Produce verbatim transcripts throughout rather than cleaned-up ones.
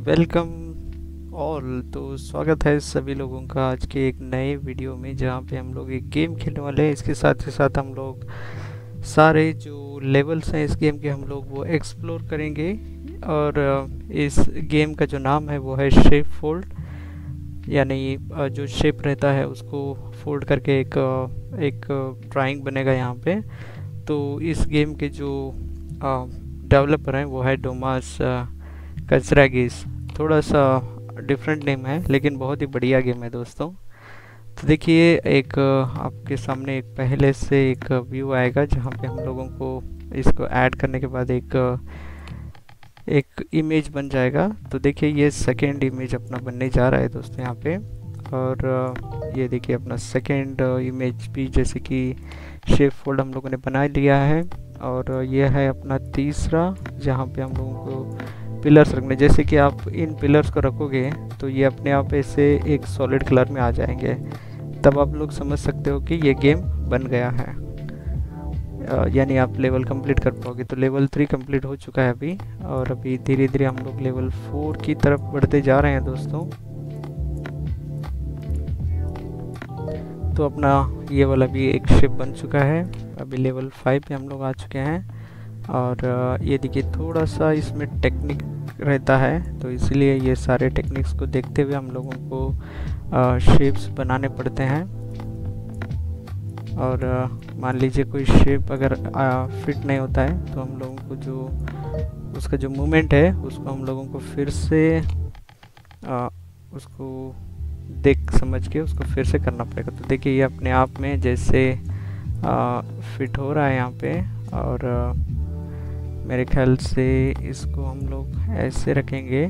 Welcome all. तो स्वागत है सभी लोगों का आज के एक नए वीडियो में, जहाँ पे हम लोग एक गेम खेलने वाले हैं। इसके साथ ही साथ हम लोग सारे जो लेवल्स हैं इस गेम के हम लोग वो एक्सप्लोर करेंगे। और अ, इस गेम का जो नाम है वो है शेप फोल्ड, यानी अ, जो शेप रहता है उसको फोल्ड करके एक अ, एक ड्राइंग बनेगा यहाँ पे। तो इस गेम के जो डेवलपर हैं वो है डोमास कचरागिस। थोड़ा सा डिफरेंट नेम है लेकिन बहुत ही बढ़िया गेम है दोस्तों। तो देखिए, एक अ, आपके सामने एक पहले से एक व्यू आएगा जहाँ पे हम लोगों को इसको ऐड करने के बाद एक अ, एक इमेज बन जाएगा। तो देखिए, ये सेकेंड इमेज अपना बनने जा रहा है दोस्तों यहाँ पे। और अ, ये देखिए अपना सेकेंड इमेज भी जैसे कि शेप फोल्ड हम लोगों ने बना लिया है। और अ, ये है अपना तीसरा, जहाँ पे हम लोगों को पिलर्स रखने। जैसे कि आप इन पिलर्स को रखोगे तो ये अपने आप ऐसे एक सॉलिड कलर में आ जाएंगे, तब आप लोग समझ सकते हो कि ये गेम बन गया है। अ, यानी आप लेवल कंप्लीट कर पाओगे। तो लेवल थ्री कंप्लीट हो चुका है अभी, और अभी धीरे धीरे हम लोग लेवल फोर की तरफ बढ़ते जा रहे हैं दोस्तों। तो अपना ये वाला भी एक शिप बन चुका है। अभी लेवल फाइव पे हम लोग आ चुके हैं। और अ, ये देखिए, थोड़ा सा इसमें टेक्निक रहता है, तो इसलिए ये सारे टेक्निक्स को देखते हुए हम लोगों को शेप्स बनाने पड़ते हैं। और अ, मान लीजिए कोई शेप अगर फिट नहीं होता है तो हम लोगों को जो उसका जो मूवमेंट है उसको हम लोगों को फिर से आ, उसको देख समझ के उसको फिर से करना पड़ेगा। तो देखिए, ये अपने आप में जैसे आ, फिट हो रहा है यहाँ पे। और आ, मेरे ख्याल से इसको हम लोग ऐसे रखेंगे,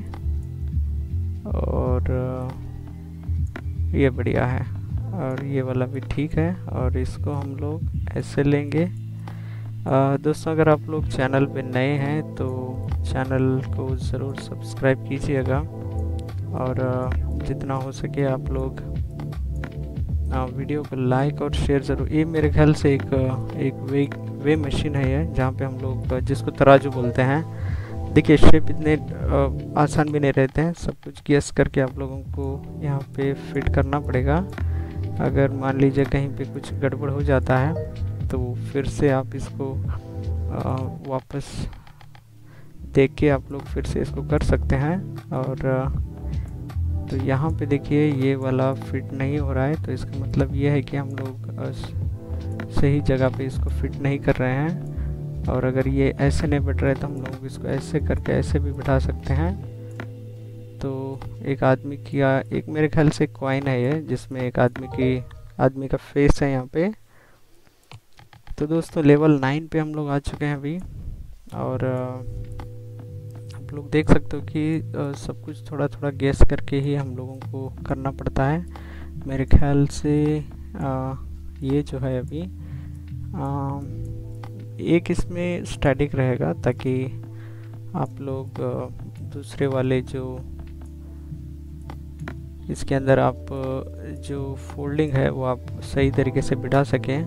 और आ, ये बढ़िया है। और ये वाला भी ठीक है, और इसको हम लोग ऐसे लेंगे। आ, दोस्तों, अगर आप लोग चैनल पे नए हैं तो चैनल को ज़रूर सब्सक्राइब कीजिएगा, और आ, जितना हो सके आप लोग आ, वीडियो को लाइक और शेयर ज़रूर। ये मेरे ख्याल से एक एक वे वे मशीन है ये, जहाँ पे हम लोग जिसको तराजू बोलते हैं। देखिए, शेप इतने आ, आसान भी नहीं रहते हैं, सब कुछ गेस करके आप लोगों को यहाँ पे फिट करना पड़ेगा। अगर मान लीजिए कहीं पे कुछ गड़बड़ हो जाता है तो फिर से आप इसको आ, वापस देख के आप लोग फिर से इसको कर सकते हैं। और आ, तो यहाँ पे देखिए, ये वाला फिट नहीं हो रहा है, तो इसका मतलब ये है कि हम लोग आ, सही जगह पे इसको फिट नहीं कर रहे हैं। और अगर ये ऐसे नहीं बैठ रहा है तो हम लोग इसको ऐसे करके ऐसे भी बैठा सकते हैं। तो एक आदमी की आ, एक मेरे ख्याल से कॉइन है ये, जिसमें एक आदमी की आदमी का फेस है यहाँ पे। तो दोस्तों, लेवल नाइन पे हम लोग आ चुके हैं अभी। और आ, आप लोग देख सकते हो कि आ, सब कुछ थोड़ा थोड़ा गेस करके ही हम लोगों को करना पड़ता है। मेरे ख्याल से आ, ये जो है अभी आ, एक इसमें स्टैटिक रहेगा, ताकि आप लोग आ, दूसरे वाले जो इसके अंदर आप जो फोल्डिंग है वो आप सही तरीके से बिठा सकें।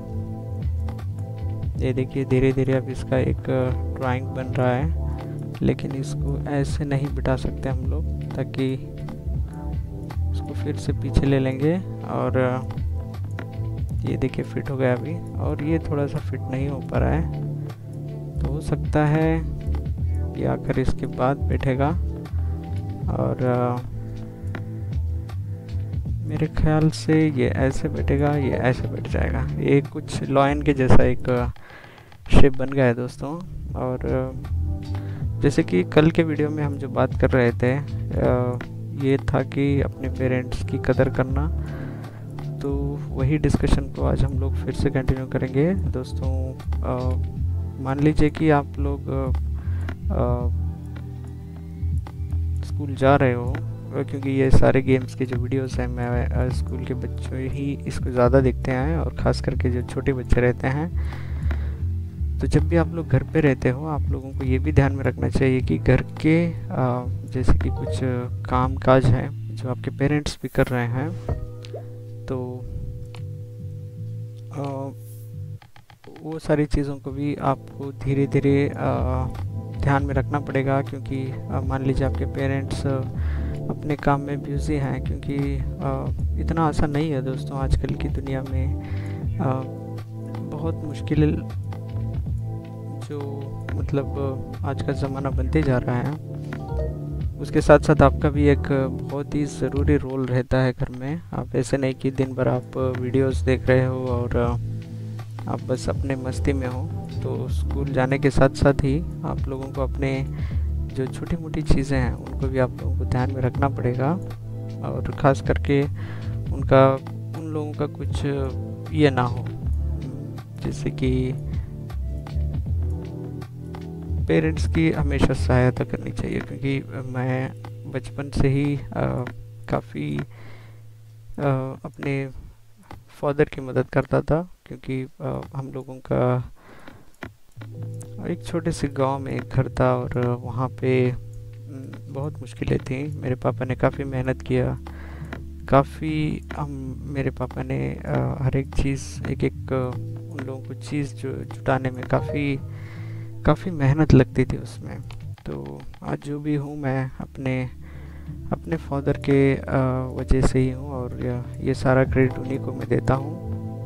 ये देखिए, धीरे धीरे अब इसका एक ड्राइंग बन रहा है, लेकिन इसको ऐसे नहीं बिठा सकते हम लोग, ताकि इसको फिर से पीछे ले लेंगे। और ये देखिए, फिट हो गया अभी। और ये थोड़ा सा फिट नहीं हो पा रहा है, तो हो सकता है ये आकर इसके बाद बैठेगा। और मेरे ख्याल से ये ऐसे बैठेगा, ये ऐसे बैठ जाएगा। ये कुछ लॉयन के जैसा एक शेप बन गया है दोस्तों। और जैसे कि कल के वीडियो में हम जो बात कर रहे थे, ये था कि अपने पेरेंट्स की कदर करना। तो वही डिस्कशन को आज हम लोग फिर से कंटिन्यू करेंगे दोस्तों। मान लीजिए कि आप लोग स्कूल जा रहे हो, क्योंकि ये सारे गेम्स के जो वीडियोस हैं मैं स्कूल के बच्चों ही इसको ज़्यादा देखते हैं, और ख़ास करके जो छोटे बच्चे रहते हैं। तो जब भी आप लोग घर पे रहते हो, आप लोगों को ये भी ध्यान में रखना चाहिए कि घर के आ, जैसे कि कुछ काम काज हैं जो आपके पेरेंट्स भी कर रहे हैं, तो आ, वो सारी चीज़ों को भी आपको धीरे धीरे ध्यान में रखना पड़ेगा, क्योंकि मान लीजिए आपके पेरेंट्स अपने काम में बिज़ी हैं, क्योंकि इतना आसान नहीं है दोस्तों आजकल की दुनिया में। बहुत मुश्किल जो मतलब आज का ज़माना बनते जा रहा है, उसके साथ साथ आपका भी एक बहुत ही ज़रूरी रोल रहता है घर में। आप ऐसे नहीं कि दिन भर आप वीडियोस देख रहे हो और आप बस अपने मस्ती में हो। तो स्कूल जाने के साथ साथ ही आप लोगों को अपने जो छोटी मोटी चीज़ें हैं उनको भी आप लोगों को ध्यान में रखना पड़ेगा, और ख़ास करके उनका उन लोगों का कुछ ये ना हो, जैसे कि पेरेंट्स की हमेशा सहायता करनी चाहिए। क्योंकि मैं बचपन से ही काफ़ी अपने फादर की मदद करता था, क्योंकि आ, हम लोगों का एक छोटे से गांव में एक घर था और वहाँ पे बहुत मुश्किलें थी। मेरे पापा ने काफ़ी मेहनत किया, काफ़ी हम मेरे पापा ने आ, हर एक चीज़ एक एक उन लोगों को चीज़ जो जुटाने में काफ़ी काफ़ी मेहनत लगती थी उसमें। तो आज जो भी हूँ मैं अपने अपने फादर के वजह से ही हूँ, और ये सारा क्रेडिट उन्हीं को मैं देता हूँ।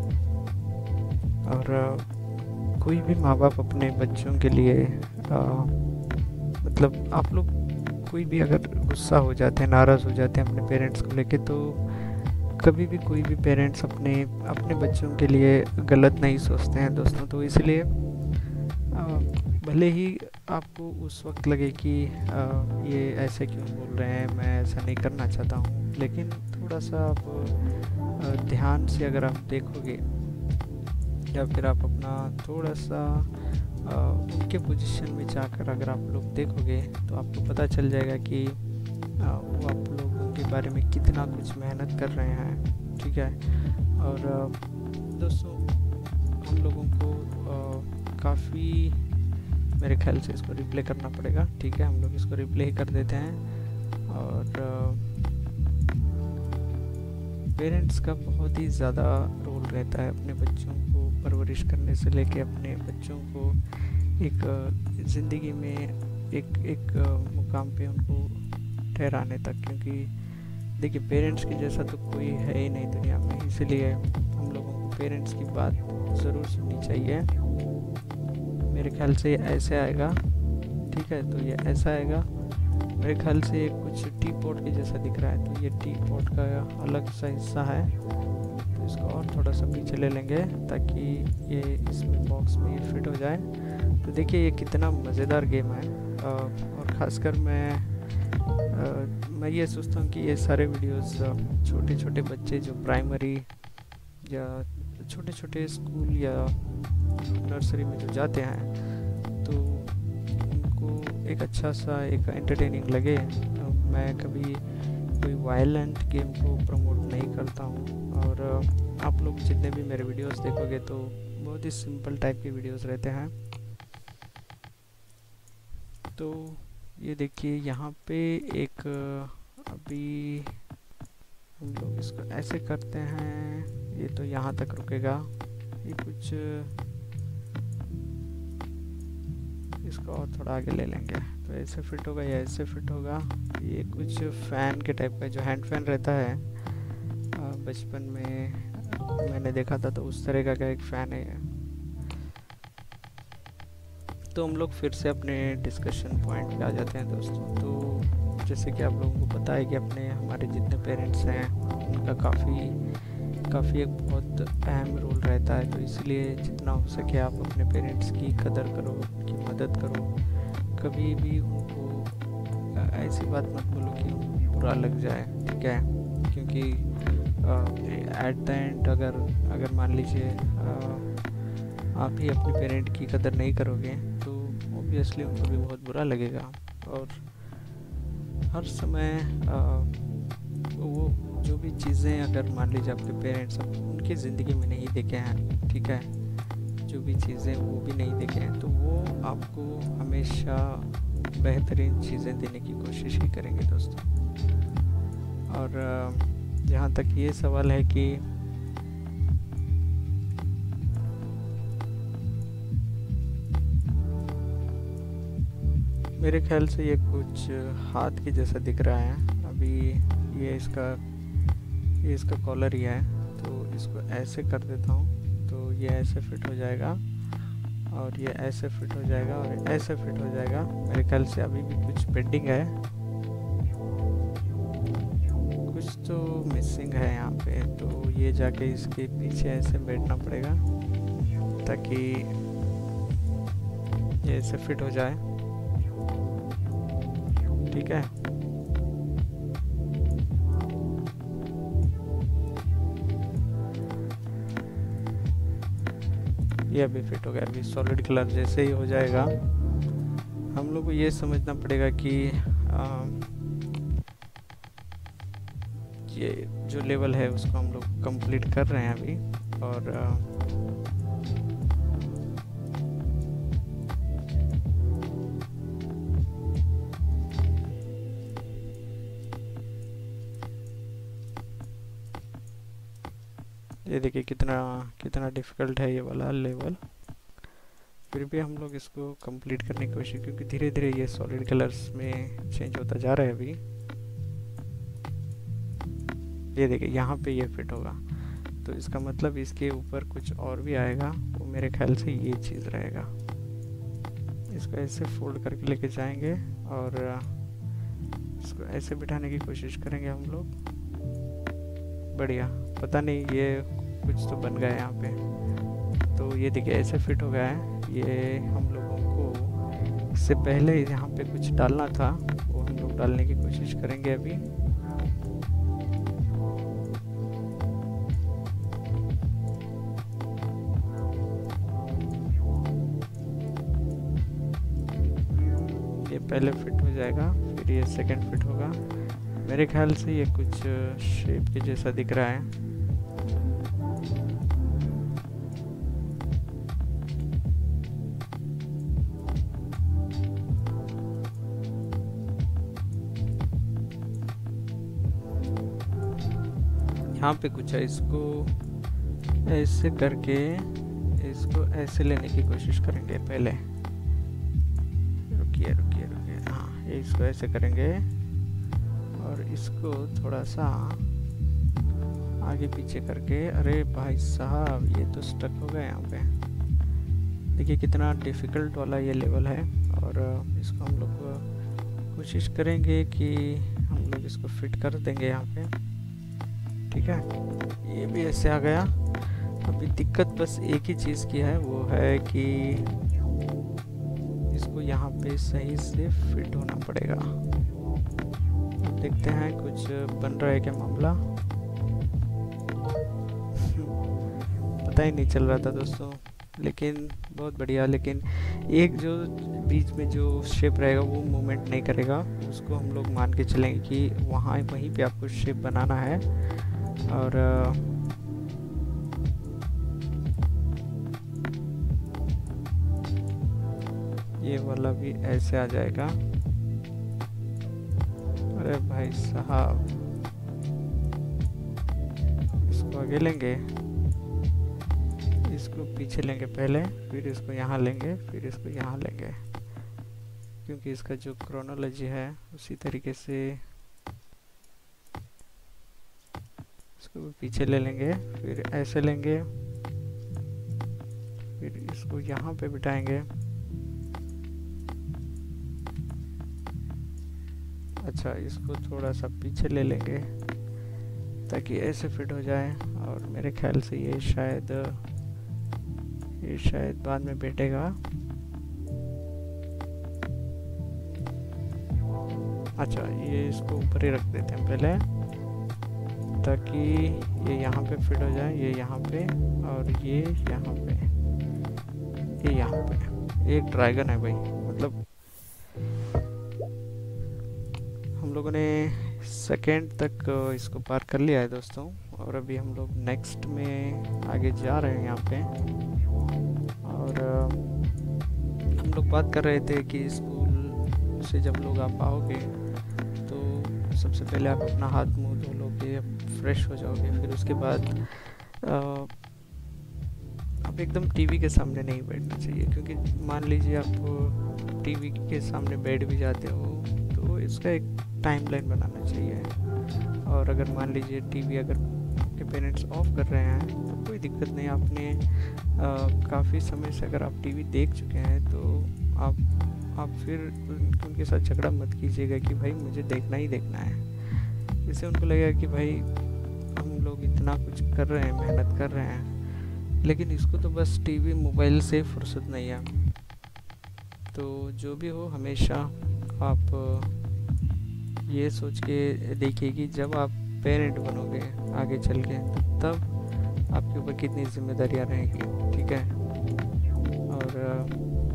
और आ, कोई भी माँ बाप अपने बच्चों के लिए आ, मतलब आप लोग कोई भी अगर गुस्सा हो जाते हैं, नाराज़ हो जाते हैं अपने पेरेंट्स को लेके, तो कभी भी कोई भी पेरेंट्स अपने अपने बच्चों के लिए गलत नहीं सोचते हैं दोस्तों। तो इसलिए भले ही आपको उस वक्त लगे कि आ, ये ऐसे क्यों बोल रहे हैं, मैं ऐसा नहीं करना चाहता हूँ, लेकिन थोड़ा सा आप आ, ध्यान से अगर आप देखोगे, या फिर आप अपना थोड़ा सा आ, उनके पोजीशन में जाकर अगर आप लोग देखोगे, तो आपको पता चल जाएगा कि आ, वो आप लोगों के बारे में कितना कुछ मेहनत कर रहे हैं। ठीक है। और आ, दोस्तों हम लोगों को काफ़ी मेरे ख्याल से इसको रिप्ले करना पड़ेगा। ठीक है, हम लोग इसको रिप्ले ही कर देते हैं। और पेरेंट्स का बहुत ही ज़्यादा रोल रहता है अपने बच्चों को परवरिश करने से लेके अपने बच्चों को एक ज़िंदगी में एक एक मुकाम पे उनको ठहराने तक। क्योंकि देखिए, पेरेंट्स के जैसा तो कोई है ही नहीं दुनिया में, इसलिए हम लोगों को पेरेंट्स की बात ज़रूर सुननी चाहिए। मेरे ख्याल से ये ऐसे आएगा। ठीक है, तो ये ऐसा आएगा। मेरे ख्याल से कुछ टी पॉट के जैसा दिख रहा है, तो ये टी पॉट का अलग सा हिस्सा है। तो इसको और थोड़ा सा पीछे ले लेंगे ताकि ये इसमें बॉक्स में ये फिट हो जाए। तो देखिए ये कितना मज़ेदार गेम है। और ख़ासकर मैं आ, मैं ये सोचता हूँ कि ये सारे वीडियोस छोटे छोटे बच्चे जो प्राइमरी या छोटे छोटे स्कूल या नर्सरी में जो जाते हैं, तो उनको एक अच्छा सा एक एंटरटेनिंग लगे। तो मैं कभी कोई वायलेंट गेम को प्रमोट नहीं करता हूँ। और आप लोग जितने भी मेरे वीडियोस देखोगे तो बहुत ही सिंपल टाइप के वीडियोस रहते हैं। तो ये देखिए यहाँ पे एक अभी हम लोग इसको ऐसे करते हैं, ये तो यहाँ तक रुकेगा। ये कुछ इसको और थोड़ा आगे ले लेंगे तो ऐसे फिट होगा या ऐसे फिट होगा। ये कुछ फ़ैन के टाइप का जो हैंड फैन रहता है, बचपन में मैंने देखा था, तो उस तरह का एक फ़ैन है। तो हम लोग फिर से अपने डिस्कशन पॉइंट पे आ जाते हैं दोस्तों। तो जैसे कि आप लोगों को पता है कि अपने हमारे जितने पेरेंट्स हैं उनका काफ़ी काफ़ी एक बहुत अहम रोल रहता है। तो इसलिए जितना हो सके आप अपने पेरेंट्स की कदर करो, उनकी मदद करो। कभी भी उनको ऐसी बात मत बोलो कि उनको बुरा लग जाए। ठीक है, क्योंकि एट द एंड अगर अगर मान लीजिए आप ही अपने पेरेंट की कदर नहीं करोगे तो ऑब्वियसली उनको भी बहुत बुरा लगेगा। और हर समय आ, वो जो भी चीज़ें अगर मान लीजिए आपके पेरेंट्स उनकी ज़िंदगी में नहीं देखे हैं, ठीक है, जो भी चीज़ें वो भी नहीं देखे हैं, तो वो आपको हमेशा बेहतरीन चीज़ें देने की कोशिश ही करेंगे दोस्तों। और जहाँ तक ये सवाल है कि मेरे ख्याल से ये कुछ हाथ के जैसा दिख रहा है। अभी ये इसका ये इसका कॉलर ही है, तो इसको ऐसे कर देता हूँ तो ये ऐसे फिट हो जाएगा, और ये ऐसे फिट हो जाएगा, और ऐसे फिट हो जाएगा। मेरे ख्याल से अभी भी कुछ पेंडिंग है, कुछ तो मिसिंग है यहाँ पे। तो ये जाके इसके पीछे ऐसे बैठना पड़ेगा ताकि ये ऐसे फिट हो जाए। ठीक है, ये अभी फिट हो गया। अभी सॉलिड कलर जैसे ही हो जाएगा, हम लोग को ये समझना पड़ेगा कि आ, ये जो लेवल है उसको हम लोग कंप्लीट कर रहे हैं अभी। और आ, ये देखिए कितना कितना डिफ़िकल्ट है ये वाला लेवल। फिर भी हम लोग इसको कंप्लीट करने की कोशिश, क्योंकि धीरे धीरे ये सॉलिड कलर्स में चेंज होता जा रहा है अभी। ये देखिए यहाँ पे ये फिट होगा, तो इसका मतलब इसके ऊपर कुछ और भी आएगा, वो मेरे ख्याल से ये चीज़ रहेगा। इसको ऐसे फोल्ड करके लेके जाएंगे और इसको ऐसे बिठाने की कोशिश करेंगे हम लोग। बढ़िया, पता नहीं ये कुछ तो बन गया यहाँ पे। तो ये देखिए ऐसे फिट हो गया है। ये हम लोगों को इससे पहले यहाँ पे कुछ डालना था, वो हम लोग डालने की कोशिश करेंगे अभी। ये पहले फिट हो जाएगा, फिर ये सेकंड फिट होगा। मेरे ख्याल से ये कुछ शेप के जैसा दिख रहा है। यहाँ पे कुछ है, इसको ऐसे करके इसको ऐसे लेने की कोशिश करेंगे पहले। रुकिए रुकिए रुकिए, हाँ ये इसको ऐसे करेंगे और इसको थोड़ा सा आगे पीछे करके। अरे भाई साहब, ये तो स्टक हो गया यहाँ पे। देखिए कितना डिफ़िकल्ट वाला ये लेवल है, और इसको हम लोग कोशिश करेंगे कि हम लोग इसको फिट कर देंगे यहाँ पे। ठीक है, ये भी ऐसे आ गया। अभी दिक्कत बस एक ही चीज़ की है, वो है कि इसको यहाँ पे सही से फिट होना पड़ेगा। देखते हैं कुछ बन रहा है क्या मामला। पता ही नहीं चल रहा था दोस्तों, लेकिन बहुत बढ़िया। लेकिन एक जो बीच में जो शेप रहेगा वो मूवमेंट नहीं करेगा, उसको हम लोग मान के चलेंगे कि वहाँ वहीं पे आपको शेप बनाना है। और ये वाला भी ऐसे आ जाएगा। अरे भाई साहब, इसको आगे लेंगे, इसको पीछे लेंगे पहले, फिर इसको यहाँ लेंगे, फिर इसको यहाँ लेंगे, क्योंकि इसका जो क्रोनोलॉजी है उसी तरीके से इसको भी पीछे ले लेंगे, फिर ऐसे लेंगे, फिर इसको यहाँ पे बिठाएंगे। अच्छा, इसको थोड़ा सा पीछे ले लेंगे ताकि ऐसे फिट हो जाए। और मेरे ख्याल से ये शायद ये शायद बाद में बैठेगा। अच्छा, ये इसको ऊपर ही रख देते हैं पहले, ताकि ये यहाँ पे फिट हो जाए, ये यहाँ पे और ये यहाँ पे, ये यहाँ पे। एक ड्रैगन है भाई, मतलब हम लोगों ने सेकेंड तक इसको पार कर लिया है दोस्तों। और अभी हम लोग नेक्स्ट में आगे जा रहे हैं यहाँ पे। और हम लोग बात कर रहे थे कि स्कूल से जब लोग आप आओगे तो सबसे पहले आप अपना हाथ मुंह धो लोगे, फ्रेश हो जाओगे, फिर उसके बाद आप एकदम टीवी के सामने नहीं बैठना चाहिए। क्योंकि मान लीजिए आप आप टीवी के सामने बैठ भी जाते हो तो इसका एक टाइमलाइन बनाना चाहिए। और अगर मान लीजिए टीवी अगर आपके पेरेंट्स ऑफ कर रहे हैं तो कोई दिक्कत नहीं, आपने काफ़ी समय से अगर आप टीवी देख चुके हैं तो आप आप फिर उन, उनके साथ झगड़ा मत कीजिएगा कि भाई मुझे देखना ही देखना है। इससे उनको लगेगा कि भाई हम लोग इतना कुछ कर रहे हैं, मेहनत कर रहे हैं, लेकिन इसको तो बस टीवी मोबाइल से फुर्सत नहीं है। तो जो भी हो हमेशा आप ये सोच के देखिए कि जब आप पेरेंट बनोगे आगे चल के तब आपके ऊपर कितनी जिम्मेदारियां रहेंगी, ठीक है। और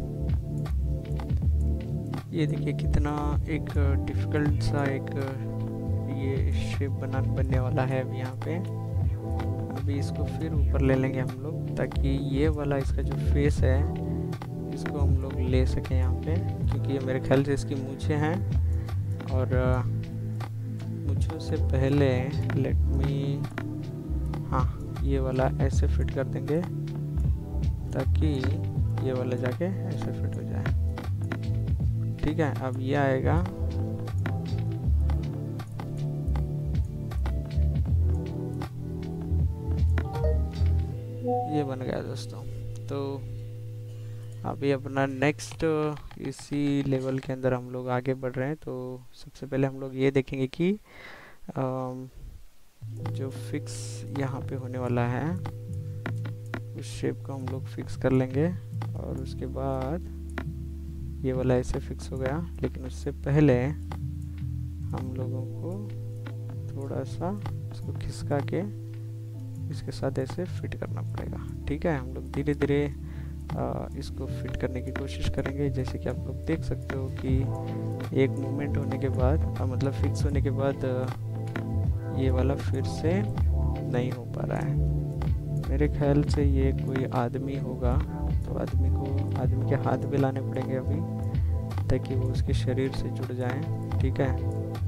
ये देखिए कितना एक डिफ़िकल्ट सा एक ये शेप बना बनने वाला है अभी यहाँ पे। अभी इसको फिर ऊपर ले लेंगे हम लोग ताकि ये वाला इसका जो फेस है इसको हम लोग ले सकें यहाँ पे, क्योंकि ये मेरे ख्याल से इसकी मूछें हैं। और मूछों से पहले लेट मी, हाँ ये वाला ऐसे फिट कर देंगे ताकि ये वाला जाके ऐसे फिट हो जाए, ठीक है। अब ये आएगा, ये बन गया दोस्तों। तो अभी अपना नेक्स्ट इसी लेवल के अंदर हम लोग आगे बढ़ रहे हैं। तो सबसे पहले हम लोग ये देखेंगे कि जो फिक्स यहाँ पे होने वाला है उस शेप को हम लोग फिक्स कर लेंगे। और उसके बाद ये वाला ऐसे फिक्स हो गया, लेकिन उससे पहले हम लोगों को थोड़ा सा इसको खिसका के इसके साथ ऐसे फिट करना पड़ेगा, ठीक है। हम लोग धीरे धीरे इसको फिट करने की कोशिश करेंगे। जैसे कि आप लोग देख सकते हो कि एक मूवमेंट होने के बाद आ, मतलब फिक्स होने के बाद आ, ये वाला फिर से नहीं हो पा रहा है। मेरे ख्याल से ये कोई आदमी होगा, तो आदमी को आदमी के हाथ भी लाने पड़ेंगे अभी ताकि वो उसके शरीर से जुड़ जाएं, ठीक है।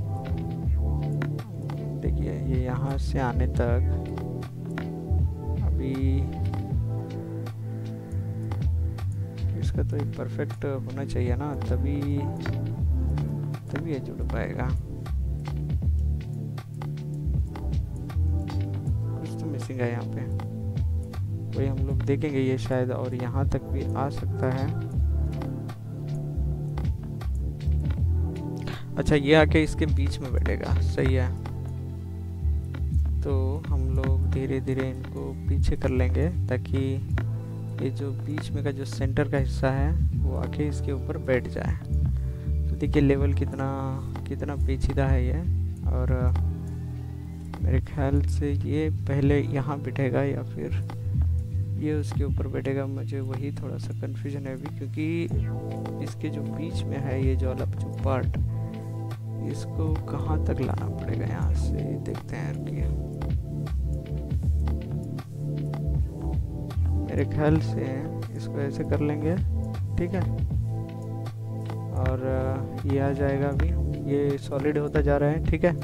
देखिए ये यहाँ से आने तक अभी इसका तो एक परफेक्ट होना चाहिए ना, तभी तभी ये जुड़ पाएगा। कुछ तो मिसिंग है यहाँ पे, वही हम लोग देखेंगे। ये शायद और यहाँ तक भी आ सकता है। अच्छा ये आके इसके बीच में बैठेगा, सही है। तो हम लोग धीरे धीरे इनको पीछे कर लेंगे ताकि ये जो बीच में का जो सेंटर का हिस्सा है वो आके इसके ऊपर बैठ जाए। तो देखिए लेवल कितना कितना पेचीदा है ये। और मेरे ख्याल से ये पहले यहाँ बैठेगा या फिर ये उसके ऊपर बैठेगा, मुझे वही थोड़ा सा कंफ्यूजन है अभी, क्योंकि इसके जो बीच में है ये जो अलग जो पार्ट, इसको कहाँ तक लाना पड़ेगा यहाँ से देखते हैं। रुकिए, मेरे ख्याल से इसको ऐसे कर लेंगे, ठीक है। और ये आ जाएगा, अभी ये सॉलिड होता जा रहा है, ठीक है।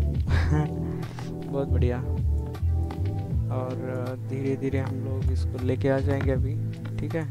बहुत बढ़िया। और धीरे धीरे हम लोग इसको लेके आ जाएंगे अभी, ठीक है।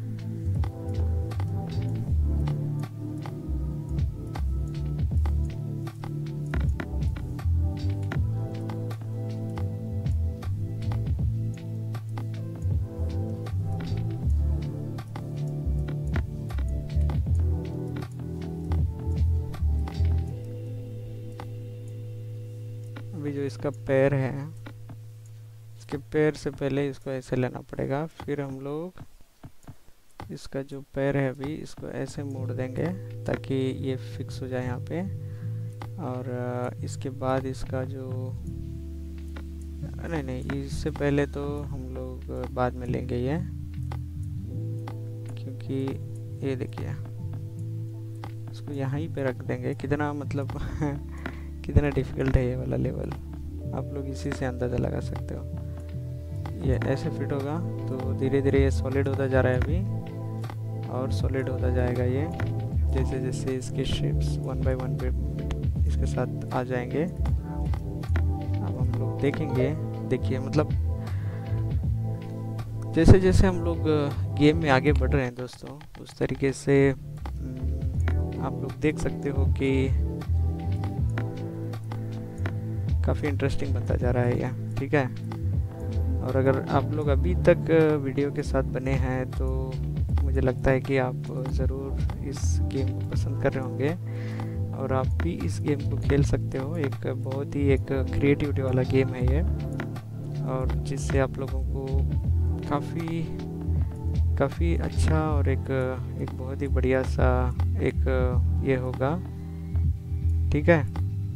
अभी जो इसका पैर है, इसके पैर से पहले इसको ऐसे लेना पड़ेगा, फिर हम लोग इसका जो पैर है अभी इसको ऐसे मोड़ देंगे ताकि ये फिक्स हो जाए यहाँ पे। और इसके बाद इसका जो नहीं नहीं इससे पहले तो हम लोग बाद में लेंगे ये, क्योंकि ये देखिए इसको यहाँ ही पे रख देंगे। कितना मतलब कितना डिफ़िकल्ट है ये वाला लेवल, आप लोग इसी से अंदाज़ा लगा सकते हो। ये ऐसे फिट होगा तो धीरे धीरे ये सॉलिड होता जा रहा है अभी, और सॉलिड होता जाएगा ये जैसे जैसे इसके शेप्स वन बाय वन पे इसके साथ आ जाएंगे। अब हम लोग देखेंगे, देखिए मतलब जैसे जैसे हम लोग गेम में आगे बढ़ रहे हैं दोस्तों, उस तरीके से आप लोग देख सकते हो कि काफ़ी इंटरेस्टिंग बनता जा रहा है यह, ठीक है। और अगर आप लोग अभी तक वीडियो के साथ बने हैं तो मुझे लगता है कि आप ज़रूर इस गेम को पसंद कर रहे होंगे और आप भी इस गेम को खेल सकते हो। एक बहुत ही एक क्रिएटिविटी वाला गेम है ये, और जिससे आप लोगों को काफ़ी काफ़ी अच्छा और एक एक बहुत ही बढ़िया सा एक ये होगा, ठीक है।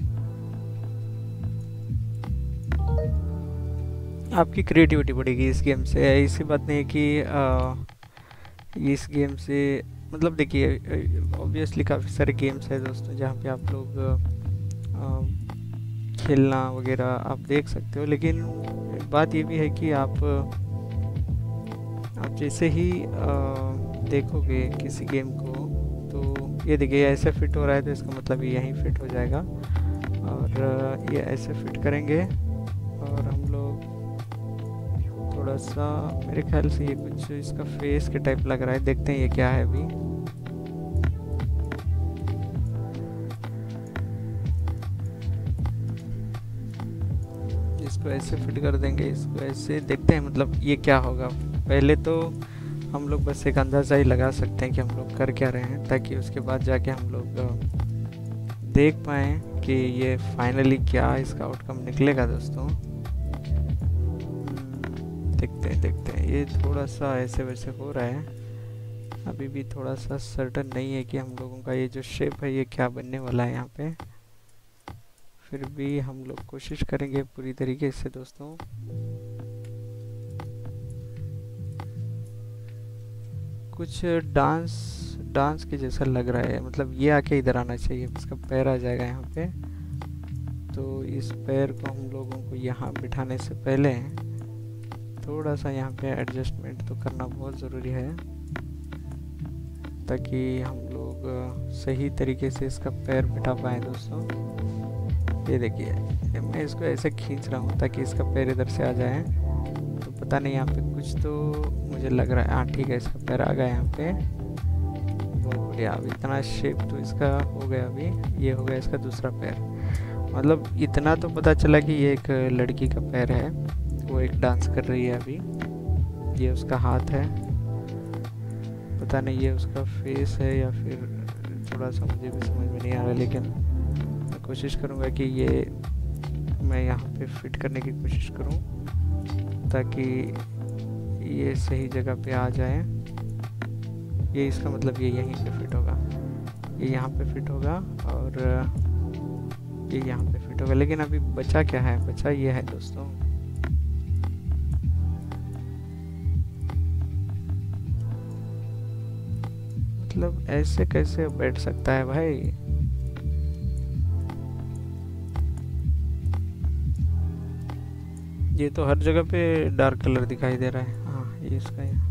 आपकी क्रिएटिविटी बढ़ेगी इस गेम से। ऐसी बात नहीं है कि आ, इस गेम से मतलब देखिए ऑब्वियसली काफ़ी सारे गेम्स है दोस्तों जहाँ पे आप लोग आ, खेलना वगैरह आप देख सकते हो, लेकिन बात ये भी है कि आप आप जैसे ही आ, देखोगे किसी गेम को तो ये देखिए ऐसे फिट हो रहा है तो इसका मतलब ये यहीं फिट हो जाएगा, और ये ऐसे फिट करेंगे और हम लोग थोड़ा सा, मेरे ख्याल से ये कुछ इसका फेस के टाइप लग रहा है, देखते हैं ये क्या है अभी। इसको ऐसे फिट कर देंगे, इसको ऐसे, देखते हैं मतलब ये क्या होगा। पहले तो हम लोग बस एक अंदाज़ा ही लगा सकते हैं कि हम लोग कर क्या रहे हैं, ताकि उसके बाद जाके हम लोग देख पाएँ कि ये फाइनली क्या इसका आउटकम निकलेगा दोस्तों। देखते हैं देखते हैं ये थोड़ा सा ऐसे वैसे हो रहा है, अभी भी थोड़ा सा सर्टन नहीं है कि हम लोगों का ये जो शेप है ये क्या बनने वाला है यहाँ पे। फिर भी हम लोग कोशिश करेंगे पूरी तरीके से दोस्तों। कुछ डांस डांस के जैसा लग रहा है, मतलब ये आके इधर आना चाहिए, इसका पैर आ जाएगा यहाँ पे। तो इस पैर को हम लोगों को यहाँ बिठाने से पहले थोड़ा सा यहाँ पे एडजस्टमेंट तो करना बहुत ज़रूरी है, ताकि हम लोग सही तरीके से इसका पैर बिठा पाए दोस्तों। ये देखिए मैं इसको ऐसे खींच रहा हूँ ताकि इसका पैर इधर से आ जाए, तो पता नहीं यहाँ पे कुछ तो मुझे लग रहा है। हाँ ठीक है, इसका पैर आ गया यहाँ पे, बहुत बढ़िया। अब इतना शेप तो इसका हो गया, अभी ये हो गया इसका दूसरा पैर। मतलब इतना तो पता चला कि ये एक लड़की का पैर है, वो एक डांस कर रही है अभी। ये उसका हाथ है, पता नहीं ये उसका फेस है या फिर थोड़ा सा मुझे भी समझ में नहीं आ रहा, लेकिन मैं कोशिश करूँगा कि ये मैं यहाँ पे फिट करने की कोशिश करूँ ताकि ये सही जगह पे आ जाए। ये इसका मतलब ये यहीं पे फिट होगा, ये यहाँ पे फिट होगा और ये यहाँ पे फिट होगा। लेकिन अभी बचा क्या है, बचा ये है दोस्तों। मतलब ऐसे कैसे बैठ सकता है भाई। ये तो हर जगह पे डार्क कलर दिखाई दे रहा है। हाँ ये इसका है।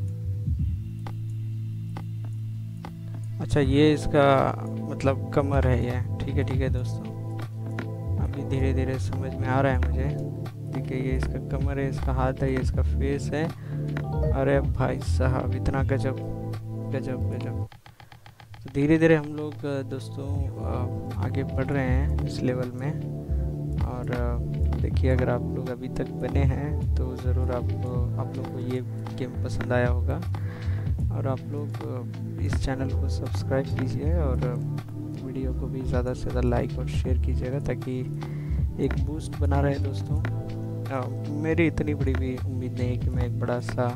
अच्छा ये इसका मतलब कमर है ये, ठीक है ठीक है दोस्तों, अभी धीरे धीरे समझ में आ रहा है मुझे। ठीक है, ये इसका कमर है, इसका हाथ है, ये इसका फेस है। अरे भाई साहब इतना गजब गजब गजब। तो धीरे धीरे हम लोग दोस्तों आगे बढ़ रहे हैं इस लेवल में। और देखिए अगर आप लोग अभी तक बने हैं तो ज़रूर आप आप लोग को ये गेम पसंद आया होगा, और आप लोग इस चैनल को सब्सक्राइब कीजिए और वीडियो को भी ज़्यादा से ज़्यादा लाइक और शेयर कीजिएगा ताकि एक बूस्ट बना रहे दोस्तों। आ, मेरी इतनी बड़ी भी उम्मीद नहीं है कि मैं एक बड़ा सा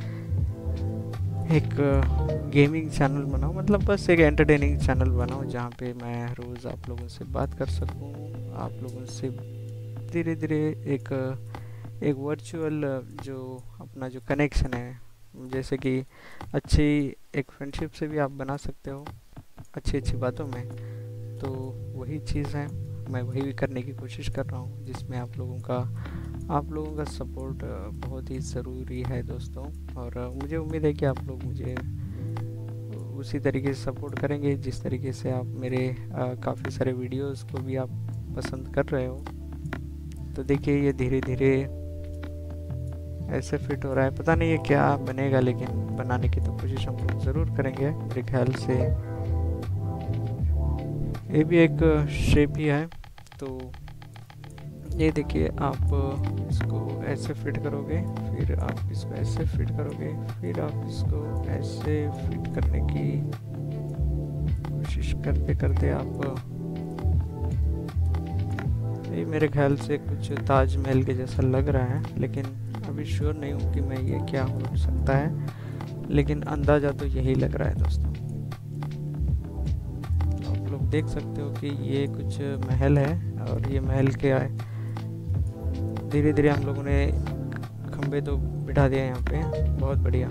एक गेमिंग चैनल बनाऊं, मतलब बस एक एंटरटेनिंग चैनल बनाऊं जहां पे मैं रोज़ आप लोगों से बात कर सकूं, आप लोगों से धीरे धीरे एक एक वर्चुअल जो अपना जो कनेक्शन है, जैसे कि अच्छी एक फ्रेंडशिप से भी आप बना सकते हो अच्छी अच्छी बातों में। तो वही चीज़ है, मैं वही भी करने की कोशिश कर रहा हूँ, जिसमें आप लोगों का आप लोगों का सपोर्ट बहुत ही ज़रूरी है दोस्तों। और मुझे उम्मीद है कि आप लोग मुझे उसी तरीके से सपोर्ट करेंगे जिस तरीके से आप मेरे काफ़ी सारे वीडियोस को भी आप पसंद कर रहे हो। तो देखिए ये धीरे धीरे ऐसे फिट हो रहा है, पता नहीं ये क्या बनेगा, लेकिन बनाने की तो कोशिश हम लोग ज़रूर करेंगे। मेरे ख्याल से ये भी एक शेप ही है। तो ये देखिए, आप इसको ऐसे फिट करोगे, फिर आप इसको ऐसे फिट करोगे, फिर आप इसको ऐसे फिट करने की कोशिश करते करते आप, ये मेरे ख्याल से कुछ ताजमहल के जैसा लग रहा है, लेकिन अभी श्योर नहीं हूँ कि मैं ये क्या हो सकता है, लेकिन अंदाज़ा तो यही लग रहा है दोस्तों। तो आप लोग देख सकते हो कि ये कुछ महल है, और ये महल के आए धीरे धीरे हम लोगों ने खंबे तो बिठा दिया यहाँ पे, बहुत बढ़िया।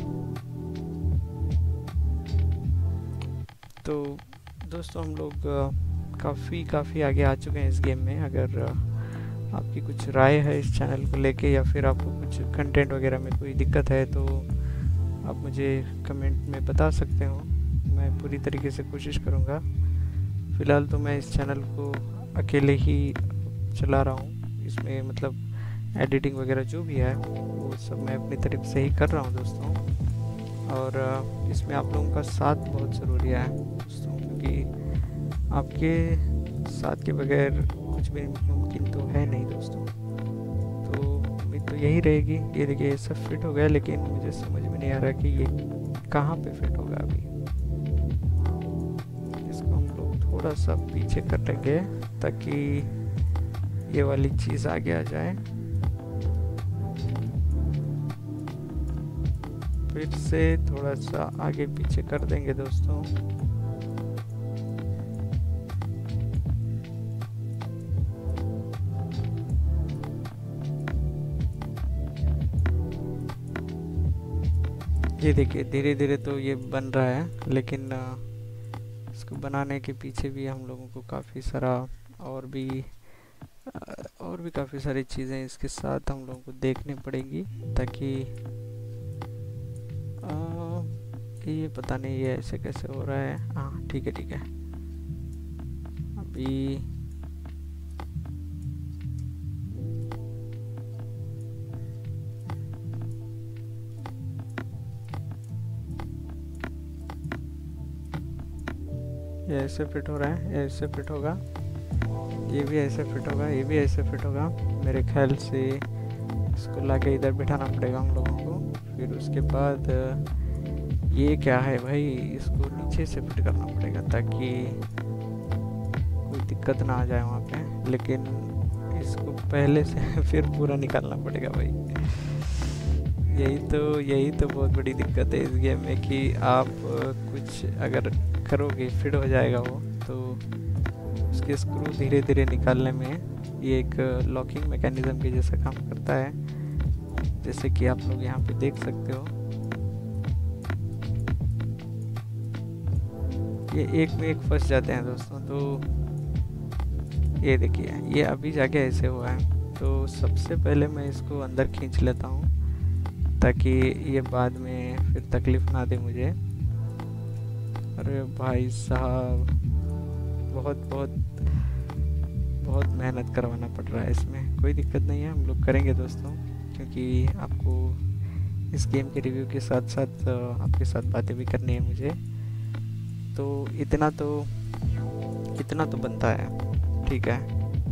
तो दोस्तों हम लोग काफ़ी काफ़ी आगे आ चुके हैं इस गेम में। अगर आपकी कुछ राय है इस चैनल को लेके, या फिर आपको कुछ कंटेंट वगैरह में कोई दिक्कत है, तो आप मुझे कमेंट में बता सकते हो। मैं पूरी तरीके से कोशिश करूँगा। फ़िलहाल तो मैं इस चैनल को अकेले ही चला रहा हूँ, इसमें मतलब एडिटिंग वगैरह जो भी है वो सब मैं अपनी तरफ से ही कर रहा हूँ दोस्तों। और इसमें आप लोगों का साथ बहुत ज़रूरी है दोस्तों, क्योंकि आपके साथ के बगैर कुछ भी मुमकिन तो है नहीं दोस्तों। तो उम्मीद तो यही रहेगी। ये देखिए, ये सब फिट हो गया, लेकिन मुझे समझ में नहीं आ रहा कि ये कहाँ पे फिट होगा अभी। इसको हम लोग थोड़ा सा पीछे कर लेंगे ताकि ये वाली चीज़ आगे आ जाए। फिर से थोड़ा सा आगे पीछे कर देंगे दोस्तों। ये देखिए, धीरे धीरे तो ये बन रहा है, लेकिन इसको बनाने के पीछे भी हम लोगों को काफ़ी सारा और भी और भी काफ़ी सारी चीज़ें इसके साथ हम लोगों को देखनी पड़ेगी, ताकि ये पता नहीं ये ऐसे कैसे हो रहा है। हाँ ठीक है ठीक है। अभी ये ऐसे फिट हो रहा है, ये ऐसे फिट होगा, ये भी ऐसे फिट होगा, ये भी ऐसे फिट होगा। मेरे ख्याल से इसको लाके इधर बिठाना पड़ेगा हम लोगों को। फिर उसके बाद ये क्या है भाई, इसको नीचे से फिट करना पड़ेगा ताकि कोई दिक्कत ना आ जाए वहाँ पे। लेकिन इसको पहले से फिर पूरा निकालना पड़ेगा भाई। यही तो यही तो बहुत बड़ी दिक्कत है इस गेम में, कि आप कुछ अगर करोगे फिट हो जाएगा वो, तो उसके स्क्रू धीरे धीरे निकालने में ये एक लॉकिंग मैकेनिज्म के जैसा काम करता है, जैसे कि आप लोग यहाँ पे देख सकते हो। ये एक में एक फंस जाते हैं दोस्तों। तो ये देखिए, ये अभी जाके ऐसे हुआ है। तो सबसे पहले मैं इसको अंदर खींच लेता हूँ ताकि ये बाद में फिर तकलीफ़ ना दे मुझे। अरे भाई साहब, बहुत बहुत बहुत मेहनत करवाना पड़ रहा है इसमें। कोई दिक्कत नहीं है, हम लोग करेंगे दोस्तों, क्योंकि आपको इस गेम के रिव्यू के साथ साथ आपके साथ बातें भी करनी है मुझे। तो इतना तो इतना तो बनता है, ठीक है।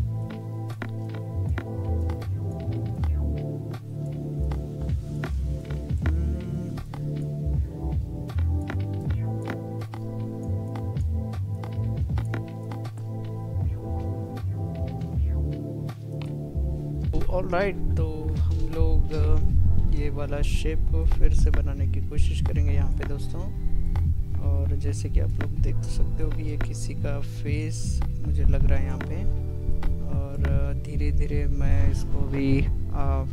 ऑलराइट, तो हम लोग ये वाला शेप फिर से बनाने की कोशिश करेंगे यहाँ पे दोस्तों। और जैसे कि आप लोग देख सकते हो कि ये किसी का फेस मुझे लग रहा है यहाँ पे। और धीरे धीरे मैं इसको भी आ,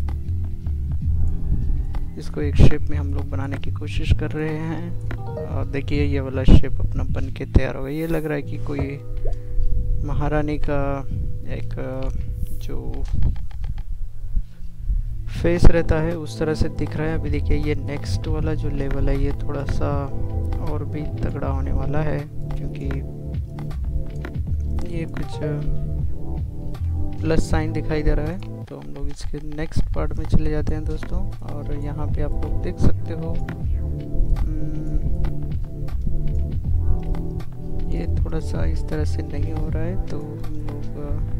इसको एक शेप में हम लोग बनाने की कोशिश कर रहे हैं। और देखिए, ये वाला शेप अपना बन के तैयार हो गया। ये लग रहा है कि कोई महारानी का एक जो फेस रहता है उस तरह से दिख रहा है। अभी देखिए, ये नेक्स्ट वाला जो लेवल है ये थोड़ा सा और भी तगड़ा होने वाला है, क्योंकि ये कुछ प्लस साइन दिखाई दे रहा है। तो हम लोग इसके नेक्स्ट पार्ट में चले जाते हैं दोस्तों। और यहाँ पे आप लोग देख सकते हो, ये थोड़ा थोड़ा सा इस तरह से नहीं हो रहा है, तो हम लोग